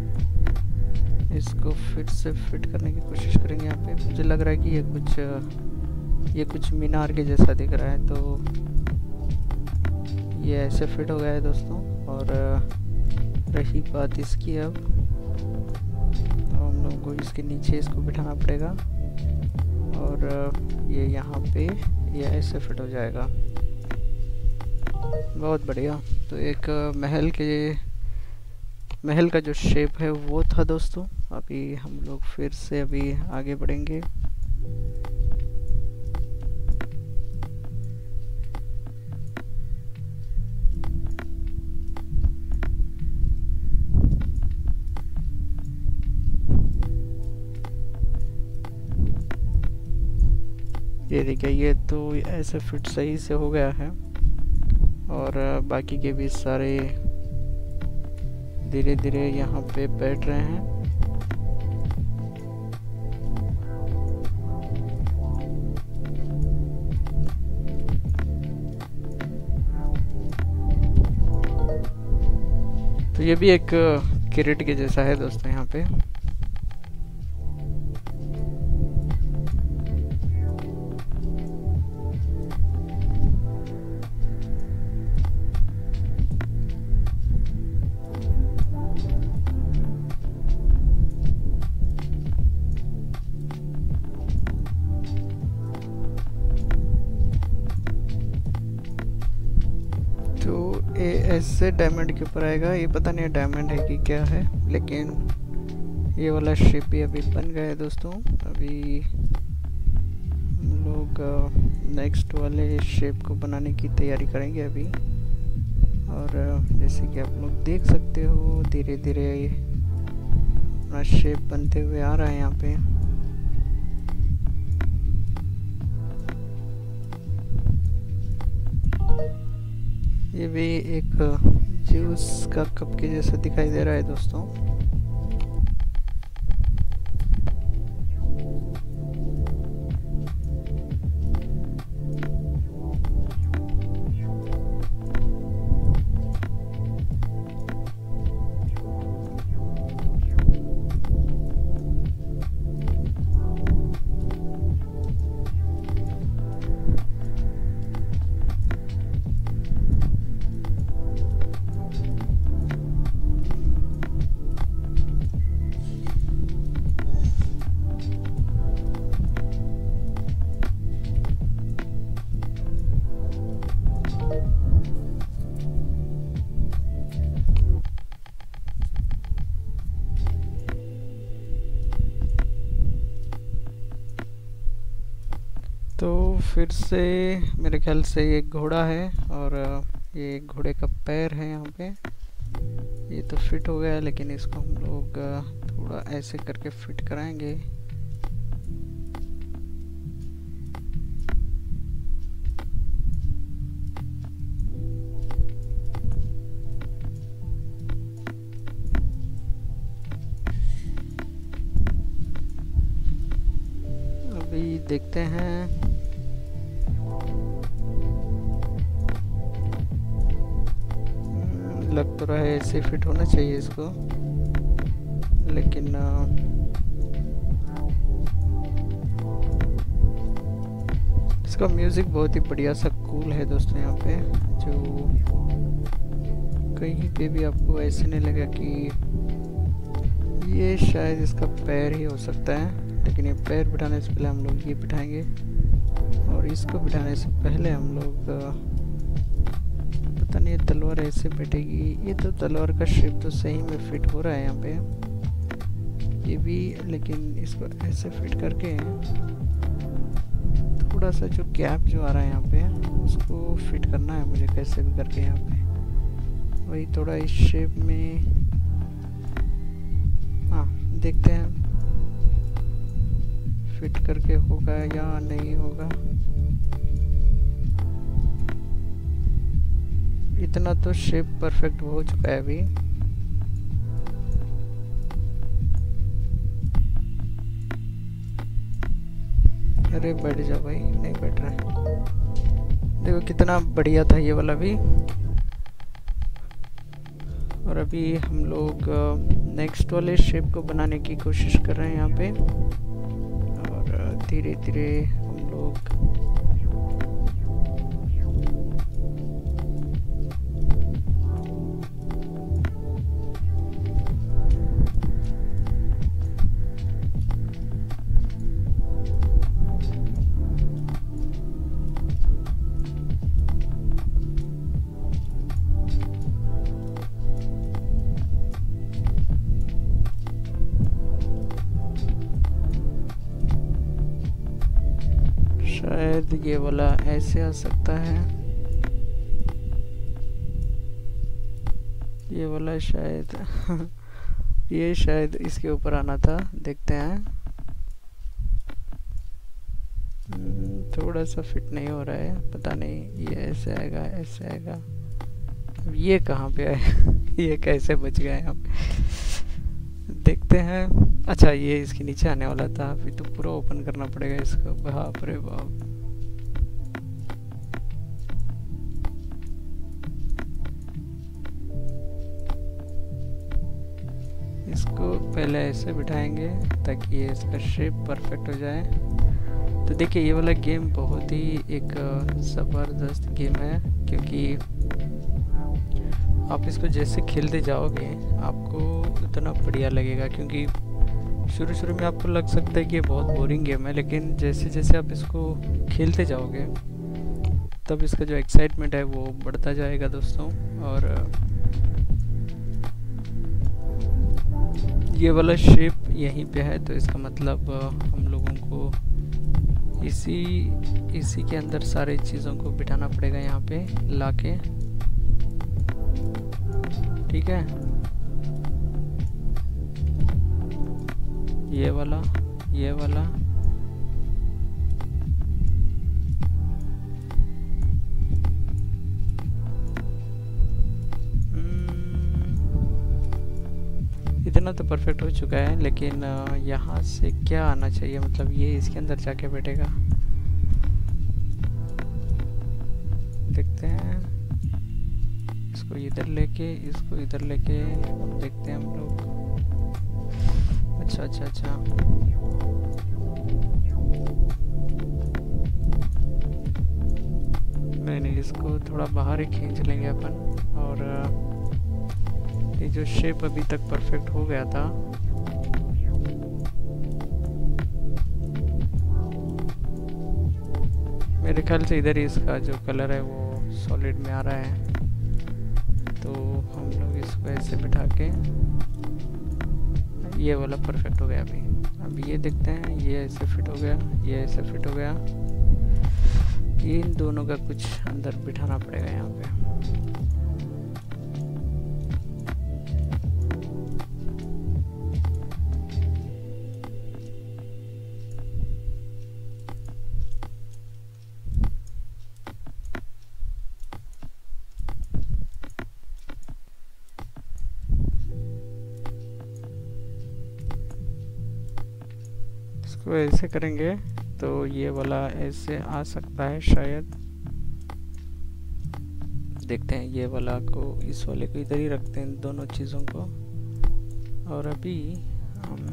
इसको फिर से फिट करने की कोशिश करेंगे। यहाँ पे मुझे लग रहा है कि ये कुछ ये कुछ मीनार के जैसा दिख रहा है, तो ये ऐसे फिट हो गया है दोस्तों। और रही बात इसकी, अब तो हम लोगों को इसके नीचे इसको बिठाना पड़ेगा और ये यहाँ पे ये ऐसे फिट हो जाएगा। बहुत बढ़िया। तो एक महल के महल का जो शेप है वो था दोस्तों। अभी हम लोग फिर से अभी आगे बढ़ेंगे। ये देखिए, ये तो ऐसे फिट सही से हो गया है और बाकी के भी सारे धीरे धीरे यहाँ पे बैठ रहे हैं। तो ये भी एक किरीट के जैसा है दोस्तों यहाँ पे। ऐसे डायमंड के ऊपर आएगा। ये पता नहीं डायमंड है कि क्या है, लेकिन ये वाला शेप भी अभी बन गया है दोस्तों। अभी हम लोग नेक्स्ट वाले शेप को बनाने की तैयारी करेंगे अभी। और जैसे कि आप लोग देख सकते हो धीरे धीरे अपना शेप बनते हुए आ रहा है यहाँ पे। ये भी एक जूस का कप के जैसा दिखाई दे रहा है दोस्तों। तो फिर से मेरे ख्याल से ये घोड़ा है और ये घोड़े का पैर है यहाँ पे। ये तो फिट हो गया है, लेकिन इसको हम लोग थोड़ा ऐसे करके फिट कराएंगे। अभी देखते हैं। लग तो रहा है ऐसे फिट होना चाहिए इसको, लेकिन इसका म्यूजिक बहुत ही बढ़िया सा कूल है दोस्तों यहाँ पे, जो कहीं पे भी आपको ऐसे नहीं लगा कि ये शायद इसका पैर ही हो सकता है। लेकिन ये पैर बिठाने से पहले हम लोग ये बिठाएंगे और इसको बिठाने से पहले हम लोग पता नहीं ये तलवार ऐसे बैठेगी। ये तो तलवार का शेप तो सही में फिट हो रहा है यहाँ पे, ये भी, लेकिन इसको ऐसे फिट करके थोड़ा सा जो गैप जो आ रहा है यहाँ पे उसको फिट करना है मुझे कैसे भी करके यहाँ पे। वही थोड़ा इस शेप में, हाँ देखते हैं फिट करके होगा या नहीं होगा। इतना तो शेप परफेक्ट हो चुका है अभी। अरे बैठ जा भाई, नहीं बैठ रहा है। देखो कितना बढ़िया था ये वाला भी। और अभी हम लोग नेक्स्ट वाले शेप को बनाने की कोशिश कर रहे हैं यहाँ पे, और धीरे धीरे हम लोग शायद ये वाला ऐसे आ सकता है, ये वाला शायद ये शायद इसके ऊपर आना था, देखते हैं। थोड़ा सा फिट नहीं हो रहा है, पता नहीं, ये ऐसे आएगा ऐसे आएगा, अब ये कहाँ पे आया ये कैसे बच गया यहाँ पे, देखते हैं। अच्छा, ये इसके नीचे आने वाला था, अभी तो पूरा ओपन करना पड़ेगा इसको, बाप रे बाप। इसको पहले ऐसे बिठाएंगे ताकि ये इसका शेप परफेक्ट हो जाए। तो देखिए, ये वाला गेम बहुत ही एक ज़बरदस्त गेम है, क्योंकि आप इसको जैसे खेलते जाओगे आपको उतना बढ़िया लगेगा। क्योंकि शुरू शुरू में आपको लग सकता है कि ये बहुत बोरिंग गेम है, लेकिन जैसे जैसे आप इसको खेलते जाओगे तब इसका जो एक्साइटमेंट है वो बढ़ता जाएगा दोस्तों। और ये वाला शेप यहीं पे है, तो इसका मतलब हम लोगों को इसी इसी के अंदर सारी चीज़ों को बिठाना पड़ेगा यहाँ पे लाके, ठीक है। ये वाला, ये वाला, इतना तो परफेक्ट हो चुका है, लेकिन यहाँ से क्या आना चाहिए, मतलब ये इसके अंदर जाके बैठेगा, देखते हैं। इसको इधर लेके, इसको इधर लेके देखते हैं हम लोग। अच्छा अच्छा अच्छा, नहीं नहीं, इसको थोड़ा बाहर ही खींच लेंगे अपन। और ये जो शेप अभी तक परफेक्ट हो गया था, मेरे ख्याल से इधर ही इसका जो कलर है वो सॉलिड में आ रहा है, तो हम लोग इसको ऐसे बिठा के, ये वाला परफेक्ट हो गया। अभी अब ये देखते हैं, ये ऐसे फिट हो गया, ये ऐसे फिट हो गया, इन दोनों का कुछ अंदर बिठाना पड़ेगा यहाँ पे। इसको ऐसे करेंगे तो ये वाला ऐसे आ सकता है शायद, देखते हैं। ये वाला को, इस वाले को इधर ही रखते हैं, दोनों चीज़ों को। और अभी हम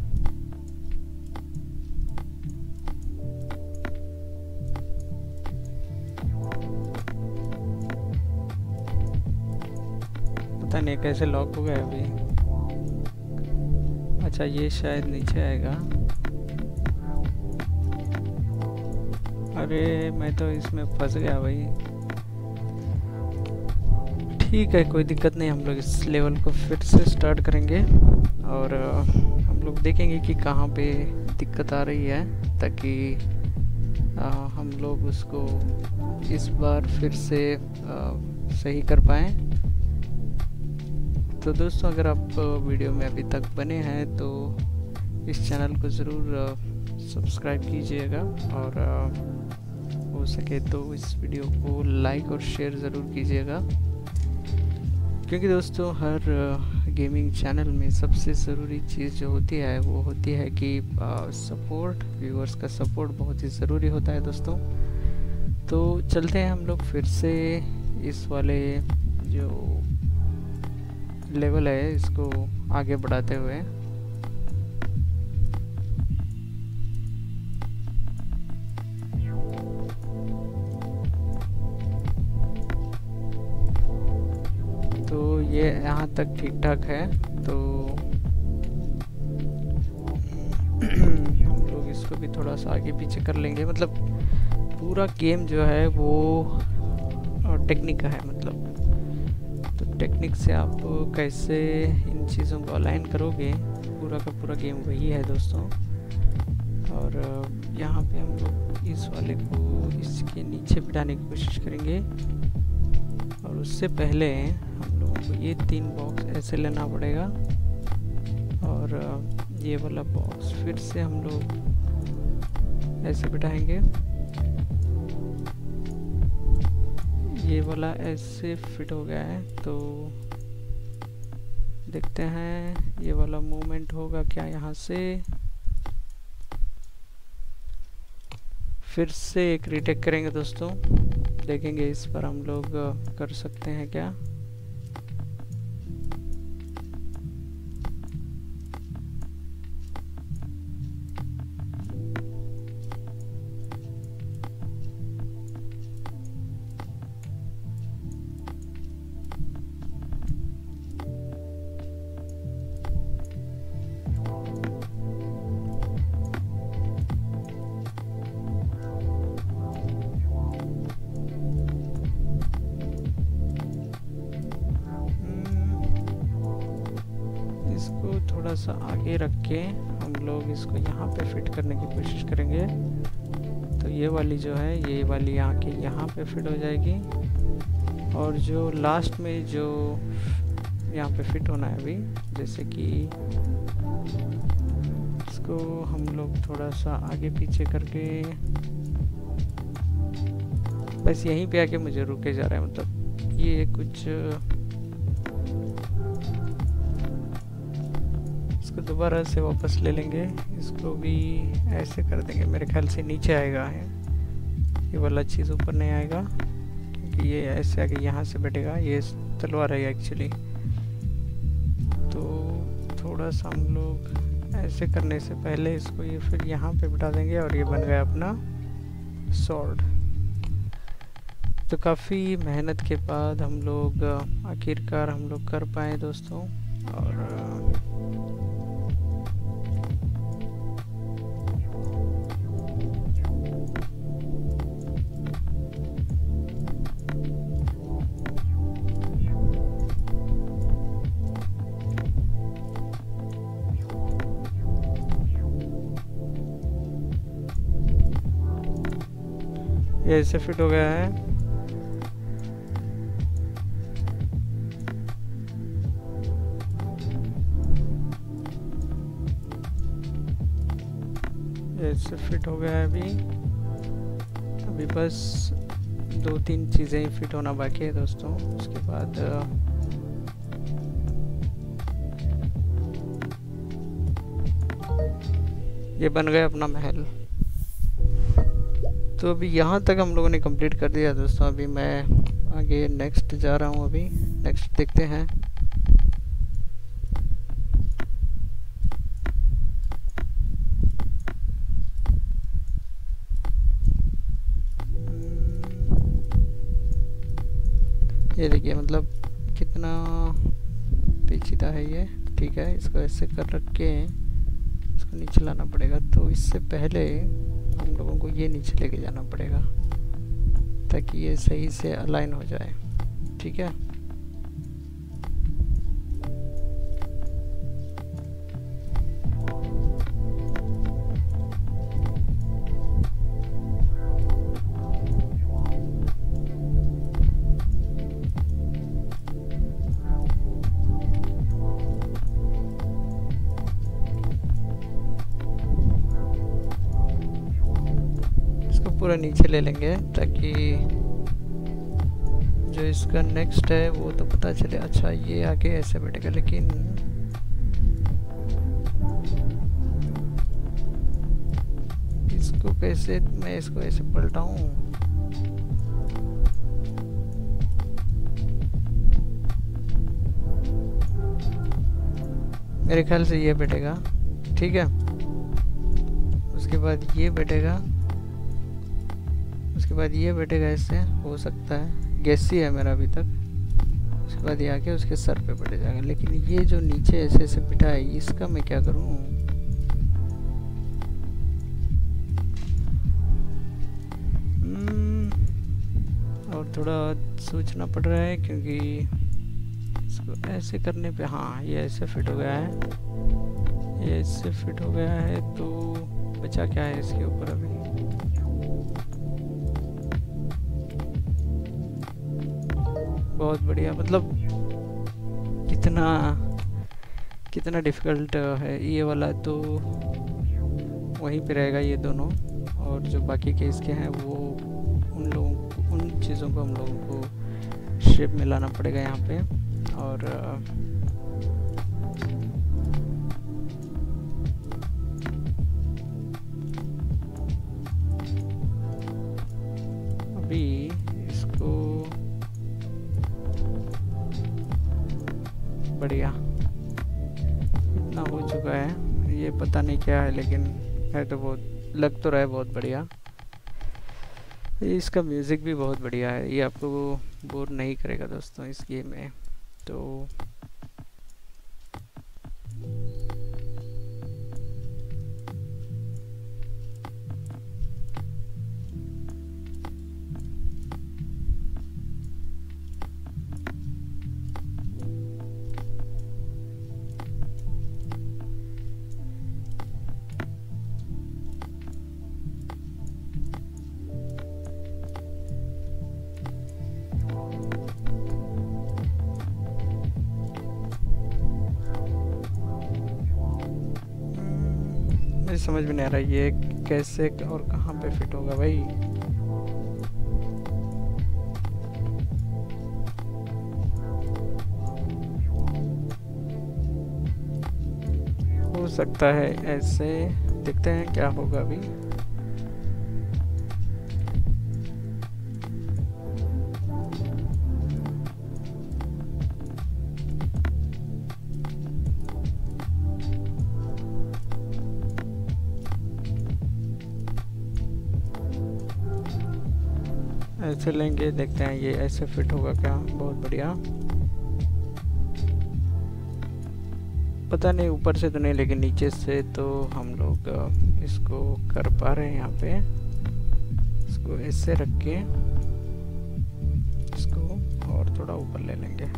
पता नहीं कैसे लॉक हो गया अभी। अच्छा, ये शायद नीचे आएगा। अरे मैं तो इसमें फंस गया भाई। ठीक है, कोई दिक्कत नहीं, हम लोग इस लेवल को फिर से स्टार्ट करेंगे और हम लोग देखेंगे कि कहाँ पे दिक्कत आ रही है, ताकि आ, हम लोग उसको इस बार फिर से आ, सही कर पाएँ। तो दोस्तों, अगर आप वीडियो में अभी तक बने हैं तो इस चैनल को ज़रूर सब्सक्राइब कीजिएगा, और हो सके तो इस वीडियो को लाइक और शेयर ज़रूर कीजिएगा, क्योंकि दोस्तों हर गेमिंग चैनल में सबसे ज़रूरी चीज़ जो होती है वो होती है कि सपोर्ट, व्यूअर्स का सपोर्ट बहुत ही ज़रूरी होता है दोस्तों। तो चलते हैं हम लोग फिर से इस वाले जो लेवल है इसको आगे बढ़ाते हुए। तो ये यहाँ तक ठीक ठाक है। तो हम लोग इसको भी थोड़ा सा आगे पीछे कर लेंगे। मतलब पूरा गेम जो है वो टेक्निक का है। मतलब तो टेक्निक से आप कैसे इन चीज़ों को अलाइन करोगे, पूरा का पूरा गेम वही है दोस्तों। और यहाँ पे हम लोग इस वाले को इसके नीचे बिठाने की कोशिश करेंगे। और उससे पहले हम लोगों को ये तीन बॉक्स ऐसे लेना पड़ेगा। और ये वाला बॉक्स फिर से हम लोग ऐसे बिठाएंगे। ये वाला ऐसे फिट हो गया है। तो देखते हैं ये वाला मूवमेंट होगा क्या यहाँ से। फिर से एक रीटेक करेंगे दोस्तों, देखेंगे इस पर हम लोग कर सकते हैं क्या। थोड़ा सा आगे रख के हम लोग इसको यहाँ पे फिट करने की कोशिश करेंगे। तो ये वाली जो है ये वाली यहाँ के यहाँ पे फिट हो जाएगी। और जो लास्ट में जो यहाँ पे फिट होना है अभी, जैसे कि इसको हम लोग थोड़ा सा आगे पीछे करके बस यहीं पे आके मुझे रुके जा रहा है। मतलब ये कुछ दोबारा से वापस ले लेंगे, इसको भी ऐसे कर देंगे। मेरे ख्याल से नीचे आएगा है ये वाला चीज़, ऊपर नहीं आएगा क्योंकि ये ऐसे आगे यहाँ से बैठेगा। ये तलवार है एक्चुअली। तो थोड़ा सा हम लोग ऐसे करने से पहले इसको ये फिर यहाँ पे बिठा देंगे और ये बन गया अपना स्वॉर्ड। तो काफ़ी मेहनत के बाद हम लोग आखिरकार हम लोग कर पाए दोस्तों। और ये ऐसे फिट हो गया है। ये ऐसे फिट हो गया है अभी। अभी बस दो तीन चीज़ें ही फिट होना बाकी है दोस्तों। उसके बाद ये बन गया अपना महल। तो अभी यहाँ तक हम लोगों ने कंप्लीट कर दिया दोस्तों। अभी मैं आगे नेक्स्ट जा रहा हूँ। अभी नेक्स्ट देखते हैं। ये देखिए मतलब कितना पेचीदा है ये। ठीक है, इसको ऐसे कर रख के इसको नीचे लाना पड़ेगा। तो इससे पहले हम लोगों को ये नीचे लेके जाना पड़ेगा ताकि ये सही से अलाइन हो जाए। ठीक है, पूरा नीचे ले लेंगे ताकि जो इसका नेक्स्ट है वो तो पता चले। अच्छा ये आगे ऐसे बैठेगा, लेकिन इसको कैसे मैं इसको ऐसे पलटाऊं। मेरे ख्याल से ये बैठेगा, ठीक है। उसके बाद ये बैठेगा, उसके बाद ये बैठेगा, इससे हो सकता है, गैस ही है मेरा अभी तक। उसके बाद ये आके उसके सर पे बैठ जाएगा। लेकिन ये जो नीचे ऐसे ऐसे बिठा है, इसका मैं क्या करूँ? और थोड़ा सोचना पड़ रहा है, क्योंकि इसको ऐसे करने पे, हाँ ये ऐसे फिट हो गया है, ये ऐसे फिट हो गया है। तो बचा क्या है इसके ऊपर अभी? बहुत बढ़िया। मतलब कितना कितना डिफ़िकल्ट है ये वाला, तो वहीं पे रहेगा ये दोनों। और जो बाकी के इसके हैं वो उन लोगों को, उन चीज़ों को हम लोगों को शेप में लाना पड़ेगा यहाँ पे। और अभी इसको बढ़िया इतना हो चुका है, ये पता नहीं क्या है, लेकिन है तो बहुत, लग तो रहा है बहुत बढ़िया। इसका म्यूज़िक भी बहुत बढ़िया है, ये आपको बोर नहीं करेगा दोस्तों इस गेम में। तो मुझे समझ में नहीं आ रहा ये कैसे और कहाँ पे फिट होगा भाई। हो सकता है ऐसे, देखते हैं क्या होगा अभी। ऐसे लेंगे, देखते हैं ये ऐसे फिट होगा क्या। बहुत बढ़िया। पता नहीं ऊपर से तो नहीं, लेकिन नीचे से तो हम लोग इसको कर पा रहे हैं। यहाँ पे इसको ऐसे रख के इसको और थोड़ा ऊपर ले लेंगे।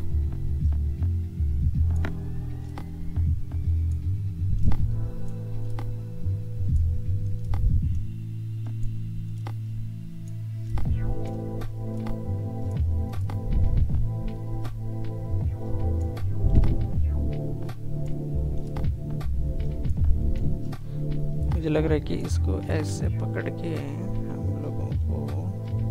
मुझे लग रहा है कि इसको ऐसे पकड़ के हम लोगों को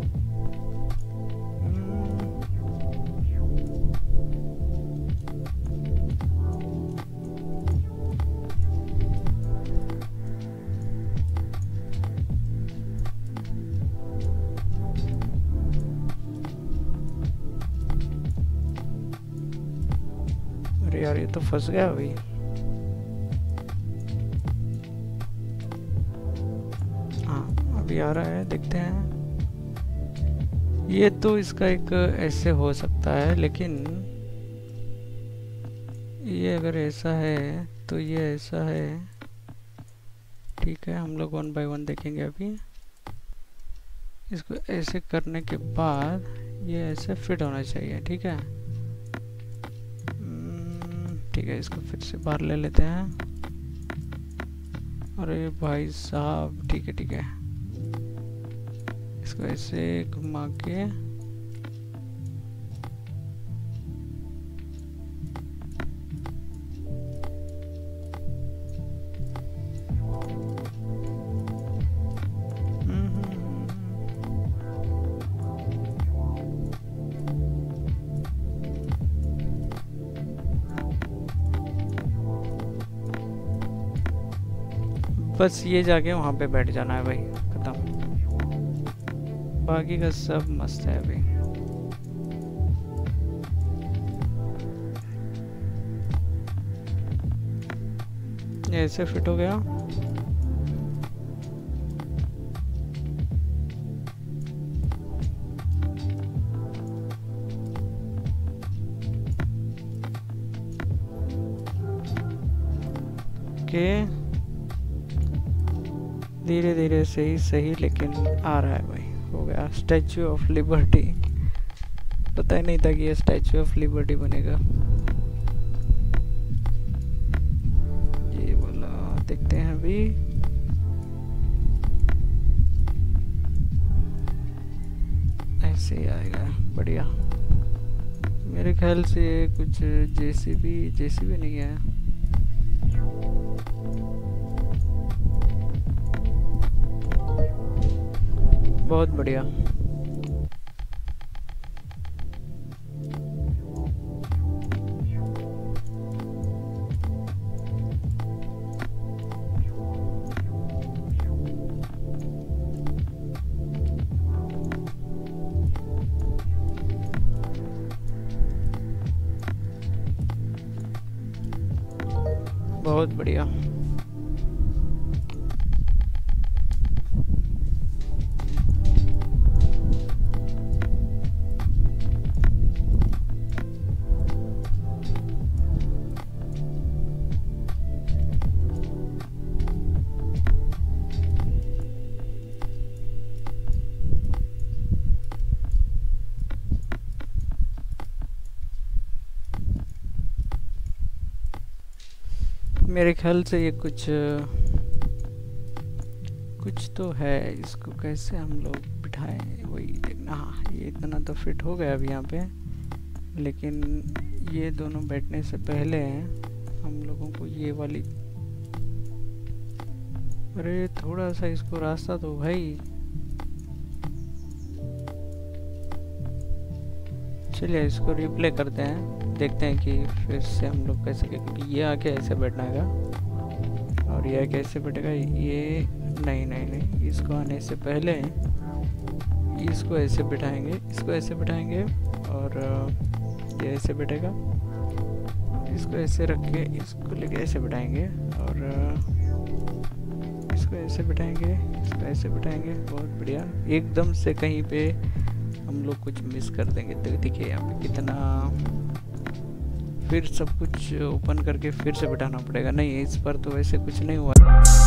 अरे यार ये तो फंस गया अभी। अभी आ रहा है, देखते हैं। ये तो इसका एक ऐसे हो सकता है, लेकिन ये अगर ऐसा है तो ये ऐसा है। ठीक है, हम लोग वन बाय वन देखेंगे अभी। इसको ऐसे करने के बाद ये ऐसे फिट होना चाहिए। ठीक है, ठीक है, इसको फिर से बाहर ले लेते हैं। अरे भाई साहब, ठीक है ठीक है, इसको ऐसे घुमा के बस ये जाके वहाँ पे बैठ जाना है भाई, खत्म। बाकी का सब मस्त है अभी। ये ऐसे फिट हो गया। ओके, धीरे धीरे सही सही लेकिन आ रहा है भाई। हो गया स्टैचू ऑफ लिबर्टी। पता ही नहीं था कि ये स्टैचू ऑफ लिबर्टी बनेगा। ये वाला देखते हैं अभी। ऐसे ही आएगा, बढ़िया। मेरे ख्याल से कुछ जेसीबी जेसीबी नहीं है। बहुत बढ़िया। बहुत बढ़िया। मेरे ख्याल से ये कुछ कुछ तो है। इसको कैसे हम लोग बिठाएं वही देखना। हाँ, ये इतना तो फिट हो गया अभी यहाँ पे, लेकिन ये दोनों बैठने से पहले हम लोगों को ये वाली, अरे थोड़ा सा इसको रास्ता दो भाई। चलिए इसको रिप्ले करते हैं, देखते हैं कि फिर से हम लोग कैसे, क्योंकि ये आके ऐसे बैठना है और ये आके ऐसे बैठेगा। ये नहीं नहीं नहीं, इसको आने से पहले इसको ऐसे बिठाएंगे, इसको ऐसे बिठाएंगे और ये ऐसे बैठेगा। इसको ऐसे रख के इसको लेके ऐसे बिठाएंगे और इसको ऐसे बिठाएंगे, इसको ऐसे बिठाएंगे। बहुत बढ़िया। एकदम से कहीं पे हम लोग कुछ मिस कर देंगे। तो देखिए यहाँ पे कितना, फिर सब कुछ ओपन करके फिर से बिठाना पड़ेगा। नहीं, इस पर तो वैसे कुछ नहीं हुआ।